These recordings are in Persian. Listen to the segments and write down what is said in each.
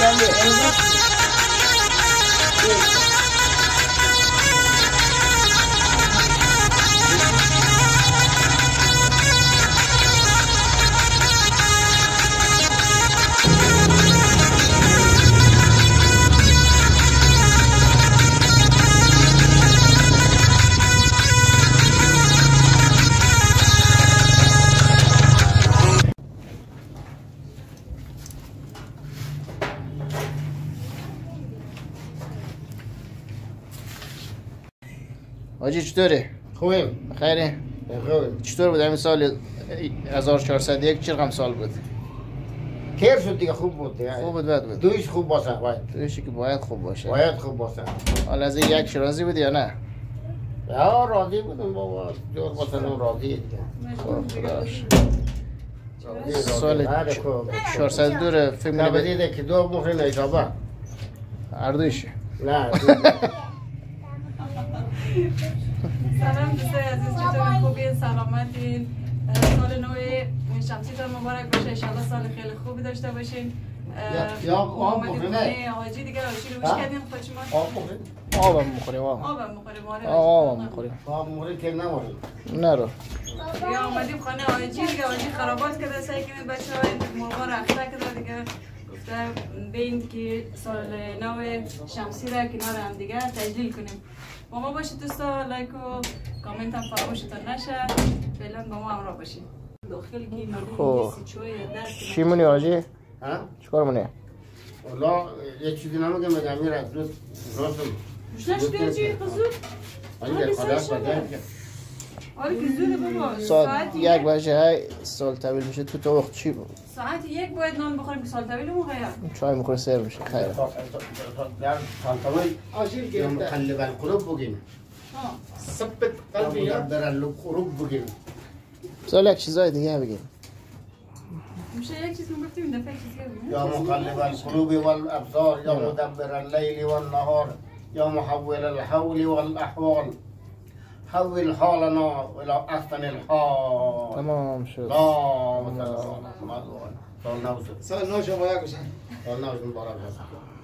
حاجی چطوره؟ خوبیم. خیره؟ خوبیم. چطور بود همین سال 1401 چه رقم سال بود؟ خیر شد دیگه، خوب بود دیگه. خوب بود بد بود؟ دویش خوب باشه باید. دویشی که باید خوب باشه. باید خوب باشه. حالا از یک راضی بودی یا نه؟ یا راضی بودم بابا، جور باشم راضی دیگه. خداش. سال 402 رو فکر نه می‌کنی بدیده که دو مهر نیشابه. هر دویشه. نه. سلام دوستای عزیز، چطورین؟ خوبین؟ سلامتین؟ سال نو شمسیتون مبارک باشه. ان شاءالله سال خیلی خوبی داشته باشین. یا آب بخورین. آجی دیگه آجی رو وش کردین خود شما؟ آب بخورین. آبم می‌خوریم آب. آبم می‌خوریم. آبم می‌خوریم. آب مهر که نموریم. نرو. یا اومدیم خانه آجی دیگه، آجی خرابات کرده، سعی کنید بچه‌ها این مرغا رو اخته کرده دیگه. گفته ببین که سال نو شمسی را کنار هم دیگه تجلیل کنیم. با ما باشید دوستا، لایک و کامنت هم فراموشتون نشه. فعلا با ما همراه باشید. داخل کی خب چی مونی آجی؟ ها؟ چیکار مونی؟ والا یه چیزی نمیگم مگه میره زود راستم. مشنش دیگه قزود. آره خلاص بده. آره که زوده بابا. ساعت 1 بجه های سال طویل میشه. تو وقت چی بود؟ ساعت 1 باید نان بخوریم که سال طویل مو غیر. چای میخوره سر میشه. خیره. در سالتوی یا مقلب القلوب بگیم. ثبت قلبی یا در القلوب بگیم. سال یک چیزای دیگه بگیم. میشه یک چیز میگفتیم این دفعه چیزی بگیم. یا مقلب القلوب والابصار یا مدبر الليل والنهار یا محول الحول والاحوال حول حالنا الى احسن الحال. تمام شد. سال نو شما یک بشن. سال نو مبارک باشه.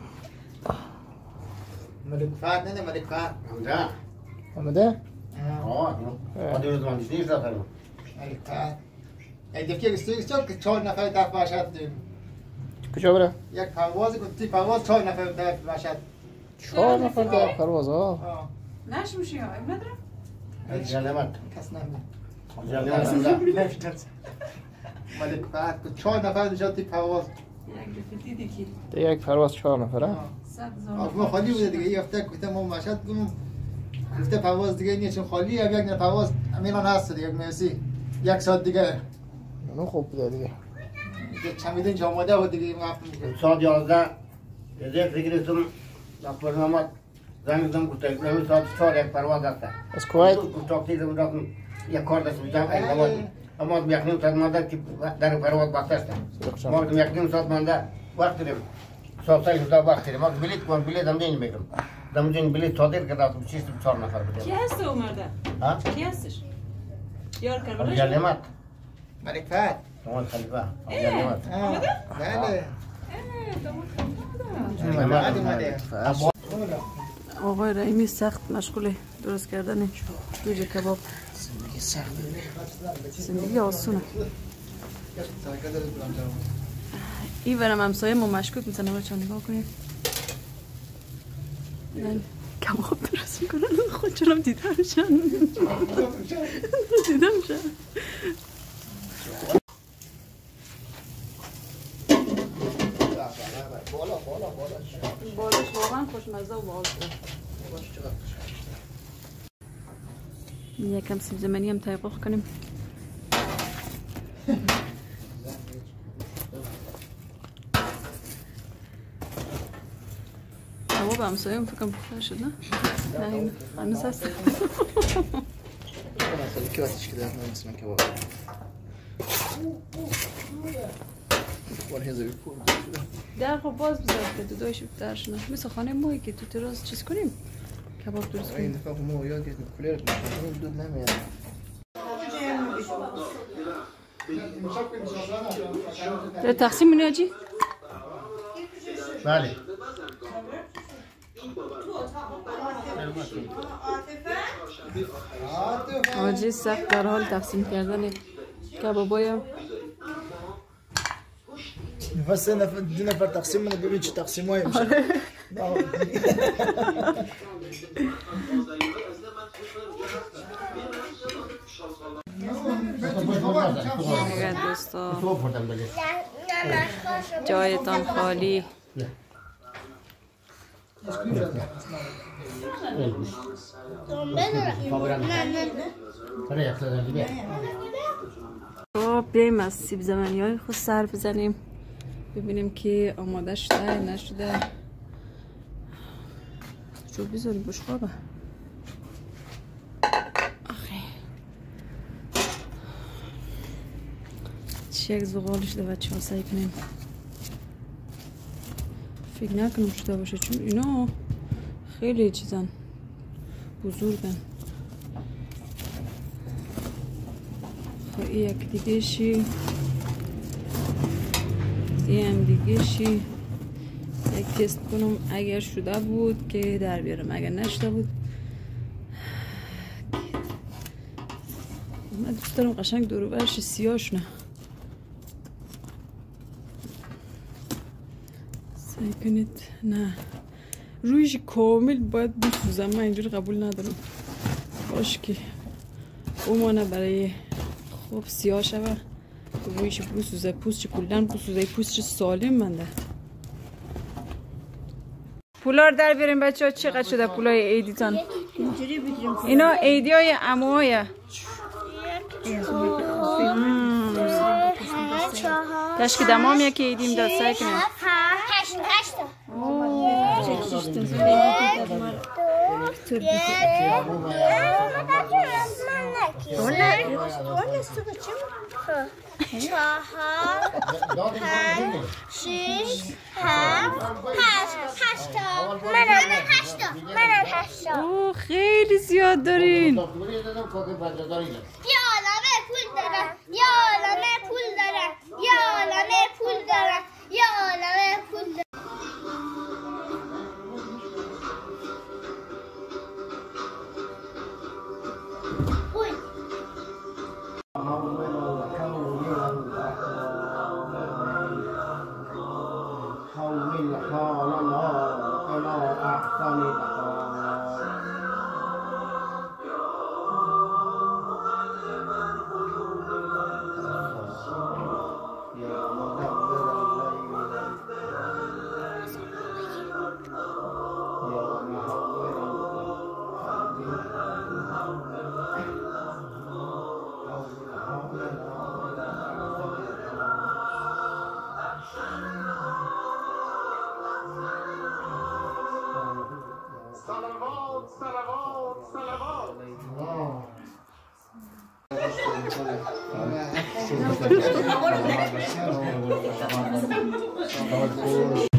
ملک فهد نه ملک فهد. نه. آمده؟ آه. آدی روز من دیشتیش دارم. ملک فهد. ای دفعه استوریش که 4 نفر در باشد. کجا بره؟ یک پرواز گفتی پرواز 4 نفر در باشد. 4 نفر در پرواز ها. نش میشه یا اب نداره؟ جلمت. کس نمیدونه. جلمت. ملک فهد که 4 نفر نشد تی پرواز. یک دفعه دیدی کی؟ در یک پرواز 4 نفره؟ 100,000. ما خالی بوده دیگه. یه هفته گفتم ما مشهد گفته پرواز دیگه نیست چون خالی یک نه پرواز امیران هست دیگه. مرسی. 1 ساعت دیگه. اون خوب بوده دیگه. چمیدن جامده بود دیگه رفتم. ساعت 11 یک گرفتم برنامه زنگ زدم گفتم امروز ساعت 4 یک پرواز هست. از کویت گفتم دیدم رفتم یک کار داشتم جمع اما یک نیم ساعت مانده که در پرواز بسته است. ما یک نیم ساعت مانده وقت داریم. ساعت وقت داریم. ما بلیط هم نمیگم. دم جون بلیط صادر کردم 4 نفر بودیم. کی هست او مرده؟ ها؟ کی هستش؟ یار کربلاش؟ جلمت. ملک فهد. شما خلیفه. جلمت. بله. آقای رحیمی سخت مشغول درست کردن جوجه کباب. زندگی سخته. زندگی آسونه. این برم همسایه ما مشکوک میزنه بچه ها نگاه کنید. کباب درست میکنن خود چرا دیدمشن. دیدمشن. بالش واقعا خوشمزه و باحال شده. یکم سیب زمینی هم تایقاق کنیم. کباب همسایه هم فکرم بخواه شد نه؟ نه این هنوز هست. که وقتش که دارم مثلا کباب ولی هزاری پول در خب باز بذار که دو دویش درشونه مثل خانه مایی که تو تراس چیز کنیم کباب درست کنیم. این دفعه ما یاد گرفتیم کولر کنیم دود نمیاد. در تقسیم منی آجی؟ بله. آجی سخت در حال تقسیم کردن کبابای نفس دو نفر تقسیم منه ببین چه تقسیم های میشه. دیگر دوستا جایتان خالی. خب بیاییم از سیب زمینی های خود سر بزنیم ببینیم که آماده شده نشده. چو بذاریم بشقابه. آخه چه یک زغال شده بچه ها سعی کنیم فکر نکنم شده باشه چون اینا خیلی چیزن بزرگن. خب این یک دیگه شی این هم دیگه شی یک تست کنم اگر شده بود که در بیارم اگر نشده بود. من دوست دارم قشنگ دور و برش سیاهش نه. سعی کنید نه رویش کامل باید بسوزم. من اینجوری قبول ندارم. باش که اومانه برای خوب سیاه شوه رویش بسوزه. پوست کلن بسوزه. پوست سالم منده. پولار در بیاریم بچه ها. چقدر شده پولای عیدیتان؟ اینا عیدی های عموهای کشک دمام یکی عیدیم داد. سعی کنیم 8 اوه خیلی زیاد دارین. یا عالمه پول دارم. یا عالمه پول دارم. یا عالمه پول دارم. یا عالمه پول دارم. صلوات